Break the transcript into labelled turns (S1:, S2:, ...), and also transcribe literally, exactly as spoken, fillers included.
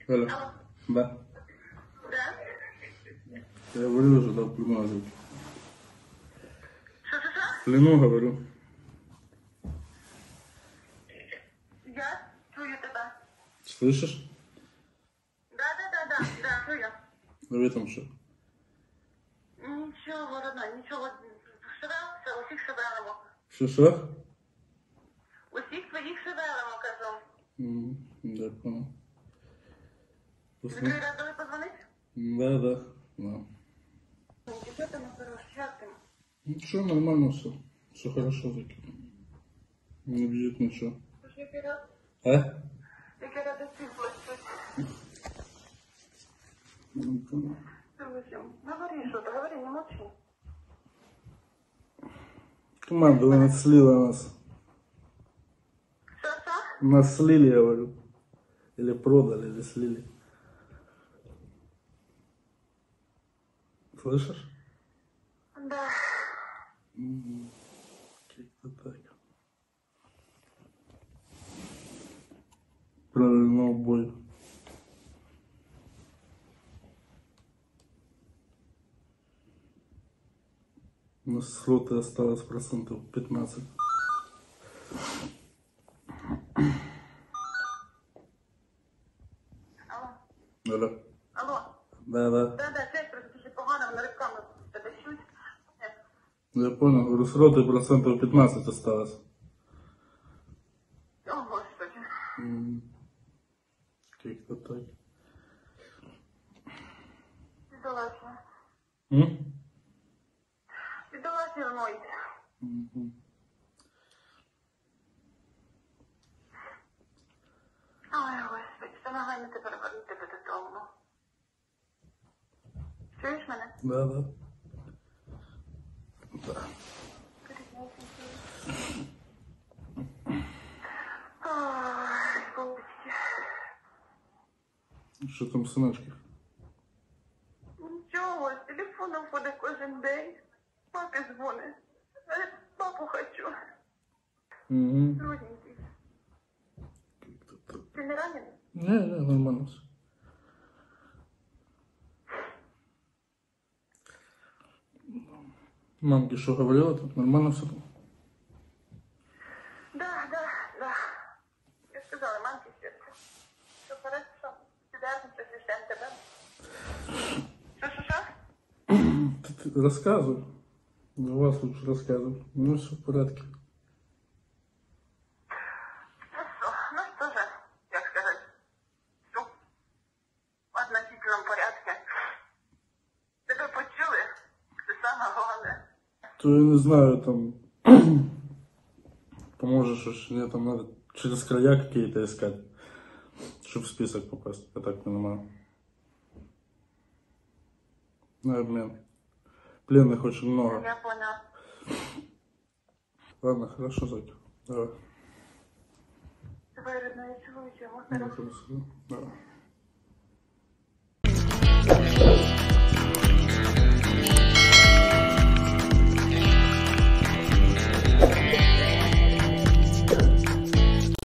S1: Алло.
S2: Алло.
S1: Да.
S2: Да?
S1: Я говорю уже, да, в плену озвучу.
S2: Что-что-что?
S1: В плену говорю.
S2: Я чую тебя.
S1: Слышишь?
S2: Да-да-да-да, да, чую.
S1: В этом что?
S2: Ничего, родной, ничего. Шевелся, усіх шевелимо.
S1: Что-что?
S2: Усіх твоїх шевелимо, кажу.
S1: М, Да, понял.
S2: Тобі
S1: Посмотри.
S2: раз дали позвонити?
S1: Да, да. Да.
S2: Що там, хорошо, як ти?
S1: Ничего, нормально все. Все хорошо, Зайка. Не бежит ничего.
S2: Слушай, який раз,
S1: А?
S2: який раз ти плачеш.
S1: Ну, понял.
S2: Говори что-то, говори, не молчи.
S1: Команда нас слила нас.
S2: Что-что?
S1: Нас слили, я говорю. Или продали, или слили. Слышишь?
S2: Да.
S1: Угу. Как-то так. Правильно, бой. У нас с роты осталось процентов пятнадцать.
S2: Алло.
S1: Алло.
S2: Алло.
S1: Да, да.
S2: Да-да, связь просто дуже погана, на рибками тебе чуть.
S1: Я понял. Говорю, с роты процентов пятнадцать осталось.
S2: О, Господи.
S1: М. Как-то так.
S2: Бідолашня.
S1: М?
S2: Бідолашня мною.
S1: Мгм.
S2: Ой, Господи, помагай мені тепер вернути тебе додому. Чуєш мене?
S1: Да, да. Да.
S2: Ой, Господи.
S1: Что там, сыночки?
S2: Нічого, з телефону ходить кожен день. Папі дзвонить. Говорить, папу хочу.
S1: Угу.
S2: Родненький.
S1: Как-то так.
S2: Ти не ранений?
S1: Не, не, нормально все. Мамке что говорила тут? Нормально все там?
S2: Да, да, да. Я сказала, мамке сердце. Все хорошо. Свидание со священным тебе. Что-что-что?
S1: Ты, ты рассказывай. За вас лучше рассказывай. Ну все в порядке.
S2: Ну что, ну что же, как сказать, все в относительном порядке. Тебе почули? Це саме головне.
S1: То я не знаю, там поможешь, уж мне там надо через края какие-то искать, чтобы в список попасть, я так понимаю. На обмен. Пленных очень много.
S2: Я понял.
S1: Ладно, хорошо, Зайка. Давай.
S2: Давай, родная, я целую тебя.
S1: Ну, хорошо. Давай.